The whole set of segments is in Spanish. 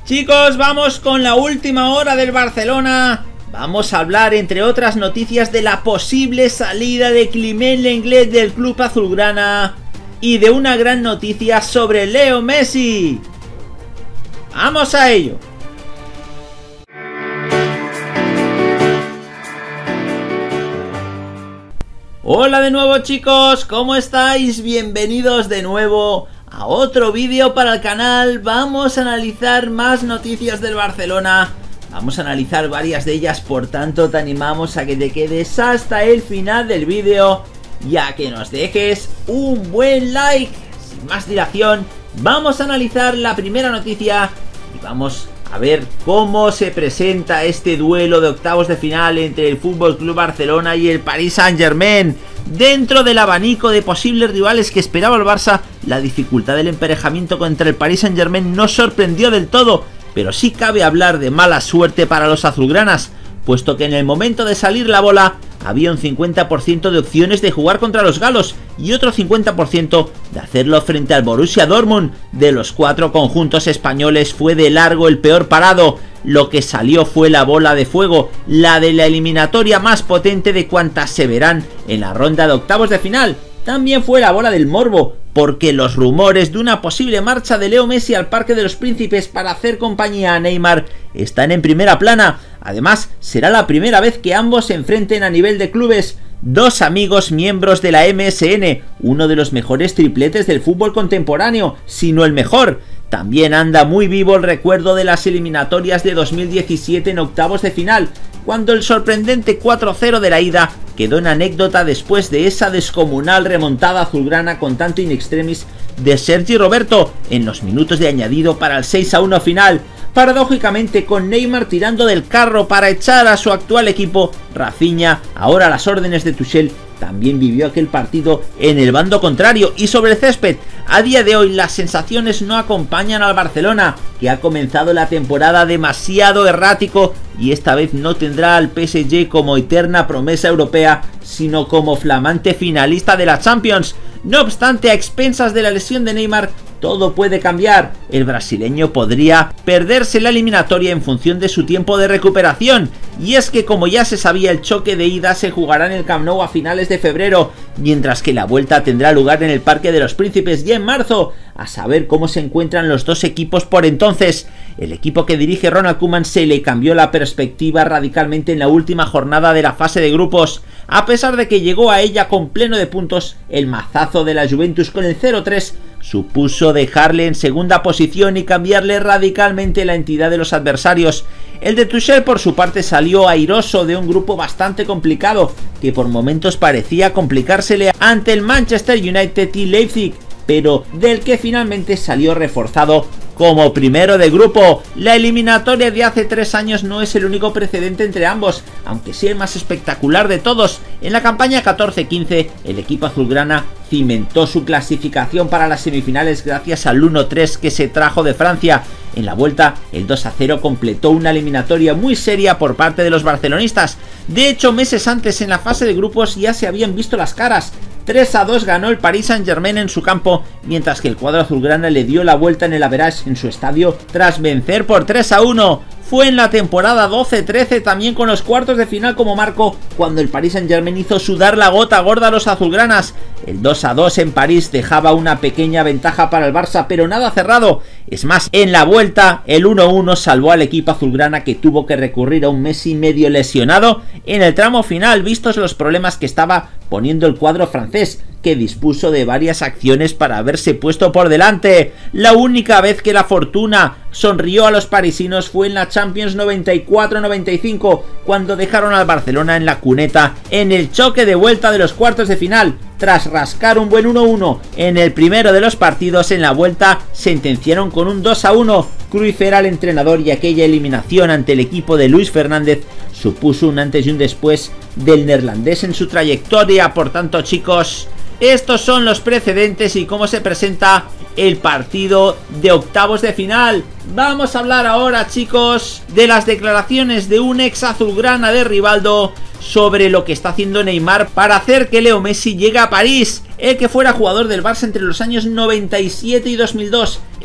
Chicos, vamos con la última hora del Barcelona. Vamos a hablar, entre otras noticias, de la posible salida de Clement Lenglet del club azulgrana y de una gran noticia sobre Leo Messi. ¡Vamos a ello! Hola de nuevo, chicos, ¿cómo estáis? Bienvenidos de nuevo a otro vídeo para el canal. Vamos a analizar más noticias del Barcelona. Vamos a analizar varias de ellas, por tanto te animamos a que te quedes hasta el final del vídeo y a que nos dejes un buen like. Sin más dilación, vamos a analizar la primera noticia y vamos a ver cómo se presenta este duelo de octavos de final entre el FC Barcelona y el Paris Saint-Germain. Dentro del abanico de posibles rivales que esperaba el Barça, la dificultad del emparejamiento contra el Paris Saint-Germain no sorprendió del todo, pero sí cabe hablar de mala suerte para los azulgranas, puesto que en el momento de salir la bola había un 50% de opciones de jugar contra los galos y otro 50% de hacerlo frente al Borussia Dortmund. De los 4 conjuntos españoles fue de largo el peor parado. Lo que salió fue la bola de fuego, la de la eliminatoria más potente de cuantas se verán en la ronda de octavos de final. También fue la bola del morbo, porque los rumores de una posible marcha de Leo Messi al Parque de los Príncipes para hacer compañía a Neymar están en primera plana. Además, será la primera vez que ambos se enfrenten a nivel de clubes. Dos amigos miembros de la MSN, uno de los mejores tripletes del fútbol contemporáneo, si no el mejor. También anda muy vivo el recuerdo de las eliminatorias de 2017 en octavos de final, cuando el sorprendente 4-0 de la ida quedó en anécdota después de esa descomunal remontada azulgrana con tanto in extremis de Sergi Roberto en los minutos de añadido para el 6-1 final. Paradójicamente, con Neymar tirando del carro para echar a su actual equipo, Rafinha, ahora a las órdenes de Tuchel, también vivió aquel partido en el bando contrario. Y sobre el césped, a día de hoy las sensaciones no acompañan al Barcelona, que ha comenzado la temporada demasiado errático y esta vez no tendrá al PSG como eterna promesa europea, sino como flamante finalista de la Champions. No obstante, a expensas de la lesión de Neymar, todo puede cambiar. El brasileño podría perderse la eliminatoria en función de su tiempo de recuperación. Y es que, como ya se sabía, el choque de ida se jugará en el Camp Nou a finales de febrero, mientras que la vuelta tendrá lugar en el Parque de los Príncipes ya en marzo. A saber cómo se encuentran los dos equipos por entonces. El equipo que dirige Ronald Koeman se le cambió la perspectiva radicalmente en la última jornada de la fase de grupos. A pesar de que llegó a ella con pleno de puntos, el mazazo de la Juventus con el 0-3 supuso dejarle en segunda posición y cambiarle radicalmente la entidad de los adversarios. El de Tuchel, por su parte, salió airoso de un grupo bastante complicado, que por momentos parecía complicársele ante el Manchester United y Leipzig, pero del que finalmente salió reforzado como primero de grupo. La eliminatoria de hace 3 años no es el único precedente entre ambos, aunque sí el más espectacular de todos. En la campaña 14-15, el equipo azulgrana cimentó su clasificación para las semifinales gracias al 1-3 que se trajo de Francia. En la vuelta, el 2-0 completó una eliminatoria muy seria por parte de los barcelonistas. De hecho, meses antes, en la fase de grupos, ya se habían visto las caras. 3-2 ganó el Paris Saint-Germain en su campo, mientras que el cuadro azulgrana le dio la vuelta en el average en su estadio tras vencer por 3-1. Fue en la temporada 12-13, también con los cuartos de final como marco, cuando el Paris Saint-Germain hizo sudar la gota gorda a los azulgranas. El 2-2 en París dejaba una pequeña ventaja para el Barça, pero nada cerrado. Es más, en la vuelta, el 1-1 salvó al equipo azulgrana, que tuvo que recurrir a un Messi medio lesionado en el tramo final, vistos los problemas que estaba poniendo el cuadro francés, que dispuso de varias acciones para haberse puesto por delante. La única vez que la fortuna sonrió a los parisinos fue en la Champions 94-95, cuando dejaron al Barcelona en la cuneta en el choque de vuelta de los cuartos de final. Tras rascar un buen 1-1 en el primero de los partidos, en la vuelta sentenciaron con un 2-1. Cruyff era el entrenador y aquella eliminación ante el equipo de Luis Fernández supuso un antes y un después del neerlandés en su trayectoria. Por tanto, chicos, estos son los precedentes y cómo se presenta el partido de octavos de final. Vamos a hablar ahora, chicos, de las declaraciones de un ex azulgrana de Rivaldo sobre lo que está haciendo Neymar para hacer que Leo Messi llegue a París. El que fuera jugador del Barça entre los años 97 y 2002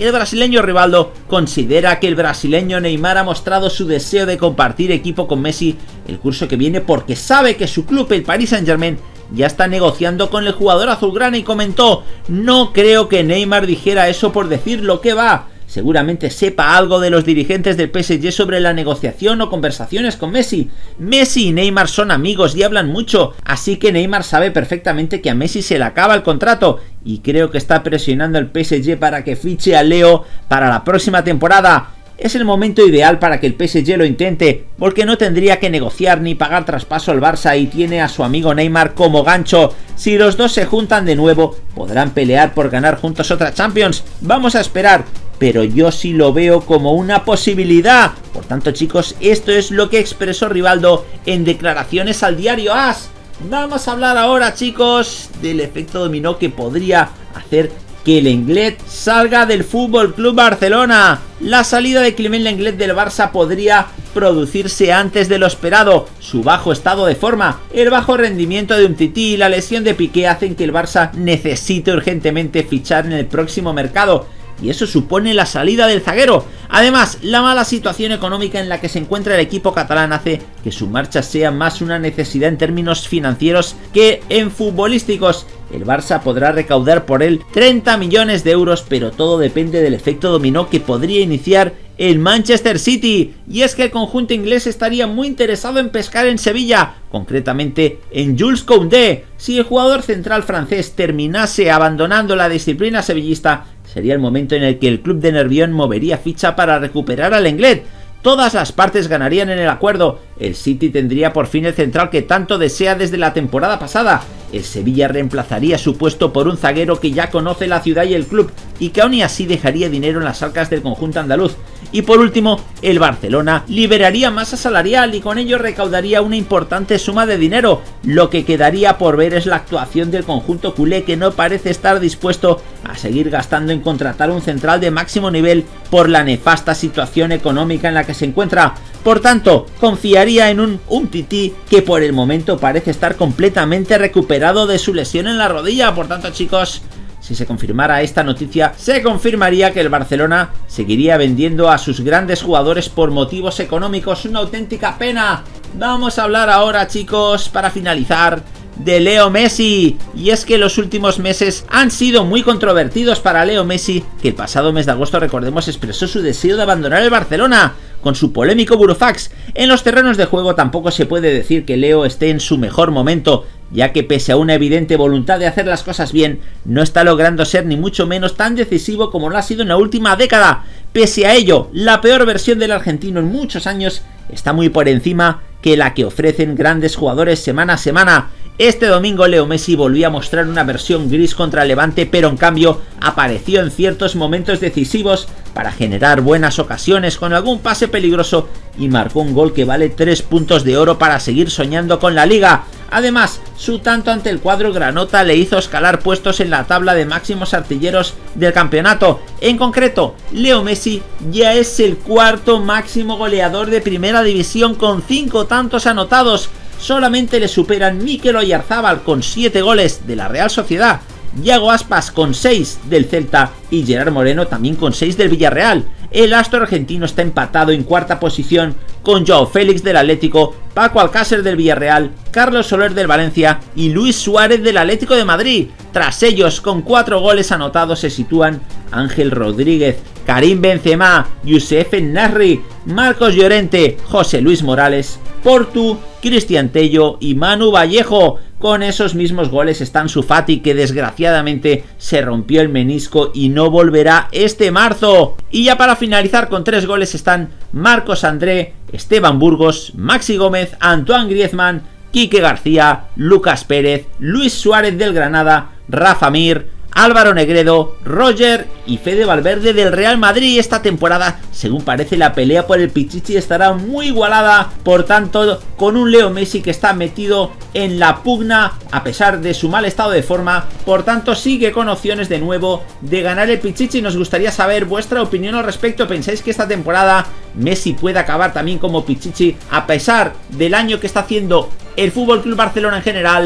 el brasileño Rivaldo considera que el brasileño Neymar ha mostrado su deseo de compartir equipo con Messi el curso que viene porque sabe que su club, el Paris Saint-Germain, ya está negociando con el jugador azulgrana y comentó: no creo que Neymar dijera eso por decir lo que va. Seguramente sepa algo de los dirigentes del PSG sobre la negociación o conversaciones con Messi. Messi y Neymar son amigos y hablan mucho, así que Neymar sabe perfectamente que a Messi se le acaba el contrato y creo que está presionando al PSG para que fiche a Leo para la próxima temporada. Es el momento ideal para que el PSG lo intente, porque no tendría que negociar ni pagar traspaso al Barça y tiene a su amigo Neymar como gancho. Si los dos se juntan de nuevo, podrán pelear por ganar juntos otra Champions. Vamos a esperar, pero yo sí lo veo como una posibilidad. Por tanto, chicos, esto es lo que expresó Rivaldo en declaraciones al diario AS. Vamos a hablar ahora, chicos, del efecto dominó que podría hacer que Lenglet salga del Fútbol Club Barcelona. La salida de Clement Lenglet del Barça podría producirse antes de lo esperado. Su bajo estado de forma, el bajo rendimiento de Umtiti y la lesión de Piqué hacen que el Barça necesite urgentemente fichar en el próximo mercado, y eso supone la salida del zaguero. Además, la mala situación económica en la que se encuentra el equipo catalán hace que su marcha sea más una necesidad en términos financieros que en futbolísticos. El Barça podrá recaudar por él 30 millones de euros, pero todo depende del efecto dominó que podría iniciar el Manchester City. Y es que el conjunto inglés estaría muy interesado en pescar en Sevilla, concretamente en Jules Koundé. Si el jugador central francés terminase abandonando la disciplina sevillista, sería el momento en el que el club de Nervión movería ficha para recuperar al Lenglet. Todas las partes ganarían en el acuerdo. El City tendría por fin el central que tanto desea desde la temporada pasada. El Sevilla reemplazaría su puesto por un zaguero que ya conoce la ciudad y el club, y que aún así dejaría dinero en las arcas del conjunto andaluz. Y por último, el Barcelona liberaría masa salarial y con ello recaudaría una importante suma de dinero. Lo que quedaría por ver es la actuación del conjunto culé, que no parece estar dispuesto a seguir gastando en contratar un central de máximo nivel por la nefasta situación económica en la que se encuentra. Por tanto, confiaría en un Umtiti que por el momento parece estar completamente recuperado de su lesión en la rodilla. Por tanto, chicos, si se confirmara esta noticia, se confirmaría que el Barcelona seguiría vendiendo a sus grandes jugadores por motivos económicos. Una auténtica pena. Vamos a hablar ahora, chicos, para finalizar, de Leo Messi. Y es que los últimos meses han sido muy controvertidos para Leo Messi, que el pasado mes de agosto, recordemos, expresó su deseo de abandonar el Barcelona con su polémico burofax. En los terrenos de juego tampoco se puede decir que Leo esté en su mejor momento, ya que pese a una evidente voluntad de hacer las cosas bien, no está logrando ser ni mucho menos tan decisivo como lo ha sido en la última década. Pese a ello, la peor versión del argentino en muchos años está muy por encima que la que ofrecen grandes jugadores semana a semana. Este domingo Leo Messi volvió a mostrar una versión gris contra Levante, pero en cambio apareció en ciertos momentos decisivos para generar buenas ocasiones con algún pase peligroso y marcó un gol que vale 3 puntos de oro para seguir soñando con la liga. Además, su tanto ante el cuadro granota le hizo escalar puestos en la tabla de máximos artilleros del campeonato. En concreto, Leo Messi ya es el cuarto máximo goleador de primera división con 5 tantos anotados. Solamente le superan Mikel Oyarzabal con 7 goles de la Real Sociedad, Yago Aspas con 6 del Celta y Gerard Moreno también con 6 del Villarreal. El astro argentino está empatado en cuarta posición con Joao Félix del Atlético, Paco Alcácer del Villarreal, Carlos Soler del Valencia y Luis Suárez del Atlético de Madrid. Tras ellos, con 4 goles anotados, se sitúan Ángel Rodríguez, Karim Benzema, Youssef En-Nesyri, Marcos Llorente, José Luis Morales, Portu, Cristian Tello y Manu Vallejo. Con esos mismos goles está Ansu Fati, que desgraciadamente se rompió el menisco y no volverá este marzo. Y ya para finalizar, con 3 goles están Marcos André, Esteban Burgos, Maxi Gómez, Antoine Griezmann, Quique García, Lucas Pérez, Luis Suárez del Granada, Rafa Mir, Álvaro Negredo, Roger y Fede Valverde del Real Madrid. Esta temporada, según parece, la pelea por el Pichichi estará muy igualada, por tanto, con un Leo Messi que está metido en la pugna a pesar de su mal estado de forma. Por tanto, sigue con opciones de nuevo de ganar el Pichichi. Nos gustaría saber vuestra opinión al respecto. ¿Pensáis que esta temporada Messi puede acabar también como Pichichi a pesar del año que está haciendo el FC Barcelona en general?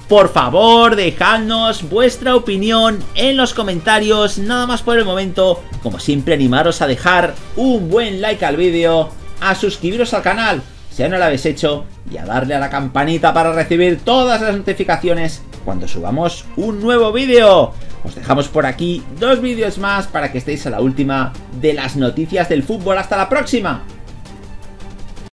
Por favor, dejadnos vuestra opinión en los comentarios. Nada más por el momento. Como siempre, animaros a dejar un buen like al vídeo, a suscribiros al canal si aún no lo habéis hecho y a darle a la campanita para recibir todas las notificaciones cuando subamos un nuevo vídeo. Os dejamos por aquí 2 vídeos más para que estéis a la última de las noticias del fútbol. ¡Hasta la próxima!